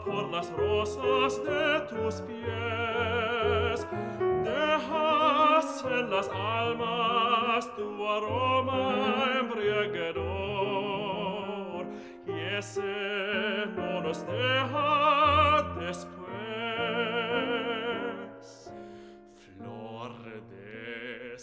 por las rosas de tus pies. Dejas en las almas tu aroma embriagador, y ese no nos deja después. Flor de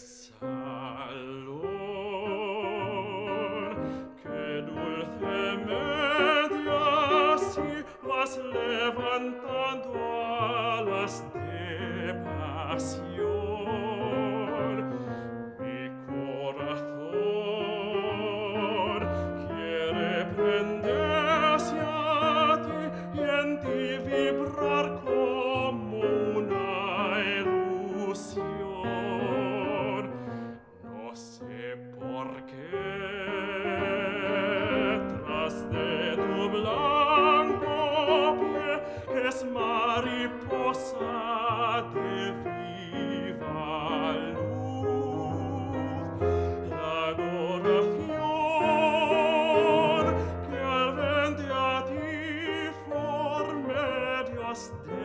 salón, que dulcemente así vas levantando alas de pasión. Mi corazón quiere prenderse a ti y en ti vibrar como una ilusión. No sé por qué tras de tu blanco pie, que es mariposa de viva luz, la adoración que al vente a ti flor medias de